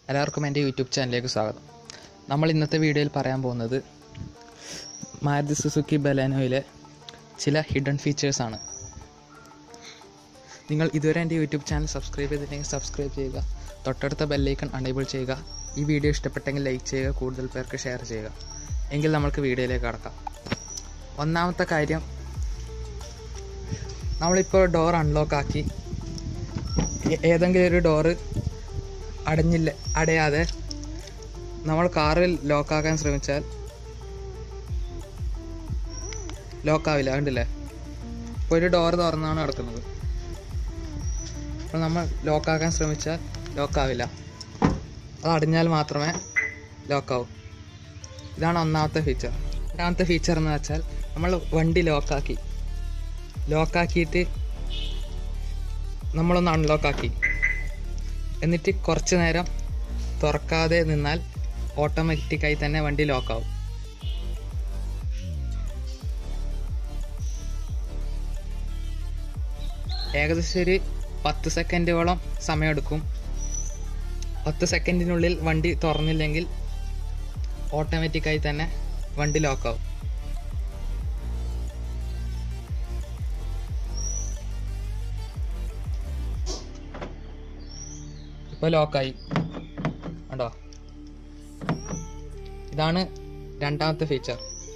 എല്ലാവർക്കും എൻ്റെ യൂട്യൂബ് ചാനലിലേക്ക് സ്വാഗതം. നമ്മൾ ഇന്നത്തെ വീഡിയോയിൽ പറയാൻ പോകുന്നത് മാരുതി സുസുക്കി ബലേനോയിലെ ചില ഹിഡൻ ഫീച്ചേഴ്സാണ്. നിങ്ങൾ ഇതുവരെ എൻ്റെ യൂട്യൂബ് ചാനൽ സബ്സ്ക്രൈബ് ചെയ്തിട്ടുണ്ടെങ്കിൽ സബ്സ്ക്രൈബ് ചെയ്യുക, തൊട്ടടുത്ത ബെല്ലൈക്കൺ അണേബിൾ ചെയ്യുക. ഈ വീഡിയോ ഇഷ്ടപ്പെട്ടെങ്കിൽ ലൈക്ക് ചെയ്യുക, കൂടുതൽ പേർക്ക് ഷെയർ ചെയ്യുക. എങ്കിൽ നമുക്ക് വീഡിയോയിലേക്ക് കടക്കാം. ഒന്നാമത്തെ കാര്യം, നമ്മളിപ്പോൾ ഡോർ അൺലോക്ക് ആക്കി ഏതെങ്കിലും ഒരു ഡോറ് അടയാതെ നമ്മൾ കാറിൽ ലോക്കാക്കാൻ ശ്രമിച്ചാൽ ലോക്കാവില്ല. കണ്ടില്ലേ, ഇപ്പോൾ ഒരു ഡോറ് തുറന്നാണ് കിടക്കുന്നത്. അപ്പോൾ നമ്മൾ ലോക്കാക്കാൻ ശ്രമിച്ചാൽ ലോക്കാവില്ല, അത് അടഞ്ഞാൽ മാത്രമേ ലോക്കാവൂ. ഇതാണ് ഒന്നാമത്തെ ഫീച്ചർ. രണ്ടാമത്തെ ഫീച്ചർ എന്ന് വെച്ചാൽ, നമ്മൾ വണ്ടി ലോക്കാക്കിയിട്ട് നമ്മളൊന്ന് അൺലോക്കാക്കി എന്നിട്ട് കുറച്ച് നേരം തുറക്കാതെ നിന്നാൽ ഓട്ടോമാറ്റിക്കായി തന്നെ വണ്ടി ലോക്കാവും. ഏകദേശം ഒരു 10 സെക്കൻഡോളം സമയമെടുക്കും. 10 സെക്കൻഡിനുള്ളിൽ വണ്ടി തുറന്നില്ലെങ്കിൽ ഓട്ടോമാറ്റിക്കായി തന്നെ വണ്ടി ലോക്കാവും. ഇപ്പോൾ ലോക്കായി കണ്ടോ. ഇതാണ് രണ്ടാമത്തെ ഫീച്ചർ.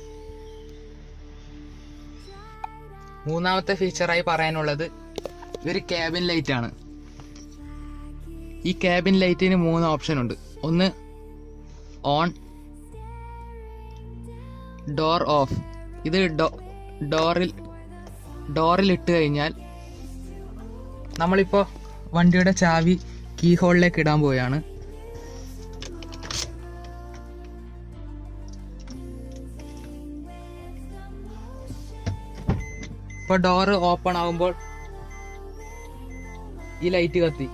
മൂന്നാമത്തെ ഫീച്ചറായി പറയാനുള്ളത് ഒരു ക്യാബിൻ ലൈറ്റ് ആണ്. ഈ ക്യാബിൻ ലൈറ്റിന് 3 ഓപ്ഷൻ ഉണ്ട്. ഒന്ന് ഓൺ, ഡോർ ഓഫ്. ഇത് ഡോറിൽ ഇട്ട് കഴിഞ്ഞാൽ നമ്മളിപ്പോൾ വണ്ടിയുടെ ചാവി കീ ഹോളിലേക്ക് ഇടാൻ പോവുകയാണ്. ഇപ്പോൾ ഡോറ് ഓപ്പൺ ആകുമ്പോൾ ഈ ലൈറ്റ് കത്തി.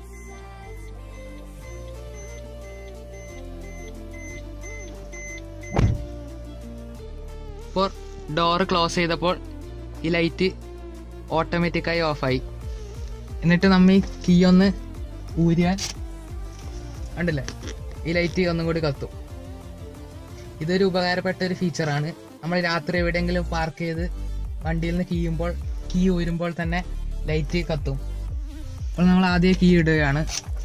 ഇപ്പോൾ ഡോറ് ക്ലോസ് ചെയ്തപ്പോൾ ഈ ലൈറ്റ് ഓട്ടോമാറ്റിക്കായി ഓഫായി. എന്നിട്ട് നമ്മൾ ഈ കീ ഒന്ന് ഊരിയാൽ കണ്ടില്ലേ, ഈ ലൈറ്റ് ഒന്നും കൂടി കത്തും. ഇതൊരു ഉപകാരപ്പെട്ട ഒരു ഫീച്ചറാണ്. നമ്മൾ രാത്രി എവിടെയെങ്കിലും പാർക്ക് ചെയ്ത് വണ്ടിയിൽ നിന്ന് കീ ഊരുമ്പോൾ തന്നെ ലൈറ്റ് കത്തും. അപ്പോൾ നമ്മൾ ആദ്യം കീ ഇടുകയാണ്,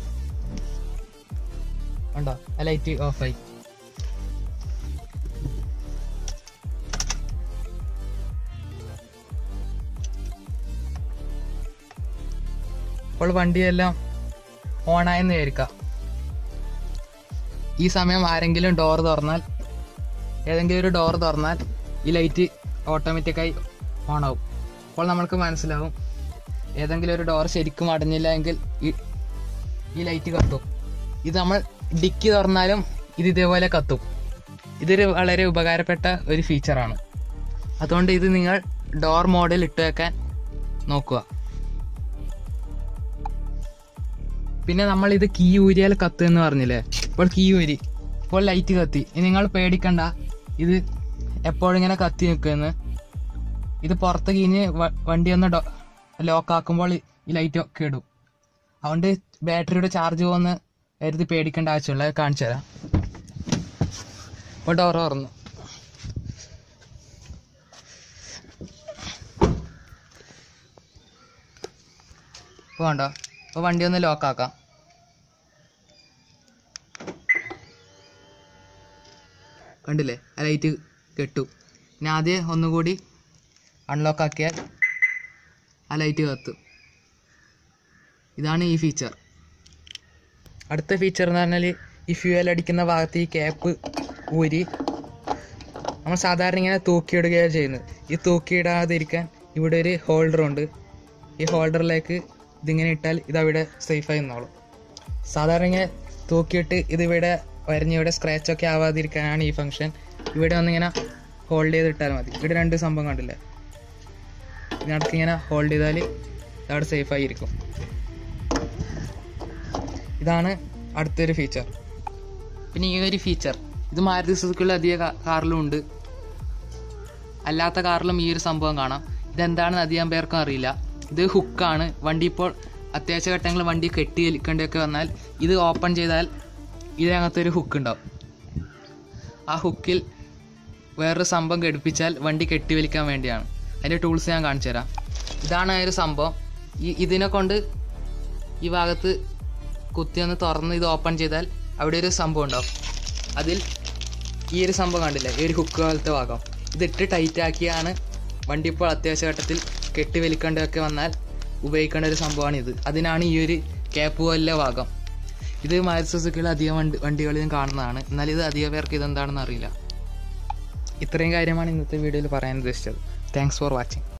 കണ്ടോ, ആ ലൈറ്റ് ഓഫായി. അപ്പോൾ വണ്ടിയെല്ലാം ഓണായെന്ന് വിചാരിക്കാം. ഈ സമയം ആരെങ്കിലും ഏതെങ്കിലും ഒരു ഡോർ തുറന്നാൽ ഈ ലൈറ്റ് ഓട്ടോമാറ്റിക്കായി ഓണാവും. അപ്പോൾ നമ്മൾക്ക് മനസ്സിലാവും ഏതെങ്കിലും ഒരു ഡോർ ശരിക്കും അടഞ്ഞില്ല എങ്കിൽ ഈ ലൈറ്റ് കത്തും. ഇത് നമ്മൾ ഡിക്കി തുറന്നാലും ഇത് ഇതേപോലെ കത്തും. ഇതൊരു വളരെ ഉപകാരപ്പെട്ട ഒരു ഫീച്ചറാണ്. അതുകൊണ്ട് ഇത് നിങ്ങൾ ഡോർ മോഡിൽ ഇട്ട് വെക്കാൻ നോക്കുക. പിന്നെ നമ്മൾ ഇത് കീ ഊരിയാൽ കത്തും എന്ന് പറഞ്ഞില്ലേ, ഇപ്പോൾ കീ ഊരി, ഇപ്പോൾ ലൈറ്റ് കത്തി. ഇനി നിങ്ങൾ പേടിക്കണ്ട, ഇത് എപ്പോഴും ഇങ്ങനെ കത്തി നിൽക്കുമെന്ന്. ഇത് പുറത്ത് കഴിഞ്ഞ് വണ്ടി ഒന്ന് ലോക്കാക്കുമ്പോൾ ഈ ലൈറ്റ് ഒക്കെ ഇടും. അതുകൊണ്ട് ബാറ്ററിയുടെ ചാർജ് പോകുന്ന കരുതി പേടിക്കേണ്ട ആവശ്യമില്ല. കാണിച്ചു തരാം. ഇപ്പോൾ ഡോർ തുറന്നു. ഇപ്പോൾ കണ്ടോ, അപ്പോൾ വണ്ടി ഒന്ന് ലോക്കാക്കാം. കണ്ടില്ലേ, ആ ലൈറ്റ് കെട്ടു. പിന്നെ ആദ്യം ഒന്നുകൂടി അൺലോക്കാക്കിയാൽ ആ ലൈറ്റ് കത്തും. ഇതാണ് ഈ ഫീച്ചർ. അടുത്ത ഫീച്ചർ എന്ന് പറഞ്ഞാൽ, ഈ ഫ്യൂവൽ അടിക്കുന്ന ഭാഗത്ത് ഈ ക്യാപ്പ് ഊരി നമ്മൾ സാധാരണ ഇങ്ങനെ തൂക്കിയിടുകയാണ് ചെയ്യുന്നത്. ഈ തൂക്കിയിടാതിരിക്കാൻ ഇവിടെ ഒരു ഹോൾഡറുണ്ട്. ഈ ഹോൾഡറിലേക്ക് ഇതിങ്ങനെ ഇട്ടാൽ ഇതവിടെ സേഫായി നിന്നോളും. സാധാരണ ഇങ്ങനെ തൂക്കിയിട്ട് ഇതിവിടെ വരഞ്ഞിവിടെ സ്ക്രാച്ചൊക്കെ ആവാതിരിക്കാനാണ് ഈ ഫംഗ്ഷൻ. ഇവിടെ വന്നിങ്ങനെ ഹോൾഡ് ചെയ്തിട്ടാൽ മതി. ഇവിടെ 2 സംഭവം കണ്ടില്ലേ, ഇതിനടക്ക് ഇങ്ങനെ ഹോൾഡ് ചെയ്താൽ ഇതവിടെ സേഫായി ഇരിക്കും. ഇതാണ് അടുത്തൊരു ഫീച്ചർ. പിന്നെ ഈ ഒരു ഫീച്ചർ ഇത് മാരുതി സുസുക്കിയുള്ള അധിക കാറിലും ഉണ്ട്, അല്ലാത്ത കാറിലും ഈ ഒരു സംഭവം കാണാം. ഇതെന്താണെന്ന് അധികം പേർക്കും അറിയില്ല. ഇത് ഹുക്കാണ്. വണ്ടി ഇപ്പോൾ അത്യാവശ്യ ഘട്ടങ്ങളിൽ വണ്ടി കെട്ടി വലിക്കേണ്ടിയൊക്കെ വന്നാൽ ഇത് ഓപ്പൺ ചെയ്താൽ ഇതിനകത്തൊരു ഹുക്ക് ഉണ്ടാവും. ആ ഹുക്കിൽ വേറൊരു സംഭവം ഘടിപ്പിച്ചാൽ വണ്ടി കെട്ടിവലിക്കാൻ വേണ്ടിയാണ്. അതിൻ്റെ ടൂൾസ് ഞാൻ കാണിച്ചു തരാം. ഇതാണ് ആ ഒരു സംഭവം. ഇതിനെ കൊണ്ട് ഈ ഭാഗത്ത് കുത്തി ഒന്ന് തുറന്ന് ഇത് ഓപ്പൺ ചെയ്താൽ അവിടെ ഒരു സംഭവം ഉണ്ടാവും. അതിൽ ഈ ഒരു സംഭവം കണ്ടില്ലേ, ഈ ഒരു ഹുക്ക് പോലത്തെ ഭാഗം ഇതിട്ട് ടൈറ്റാക്കിയാണ് വണ്ടി ഇപ്പോൾ അത്യാവശ്യ ഘട്ടത്തിൽ കെട്ടിവലിക്കേണ്ടതൊക്കെ വന്നാൽ ഉപയോഗിക്കേണ്ട ഒരു സംഭവമാണിത്. അതിനാണ് ഈ ഒരു ക്യാപ്പ് പോലുള്ള ഭാഗം. ഇത് മാരുതി സുസുക്കിയിൽ അധികം വണ്ടികളിലും കാണുന്നതാണ്. എന്നാൽ ഇത് അധികം പേർക്ക് ഇതെന്താണെന്ന് അറിയില്ല. ഇത്രയും കാര്യമാണ് ഇന്നത്തെ വീഡിയോയിൽ പറയാൻ ഉദ്ദേശിച്ചത്. Thanks for watching.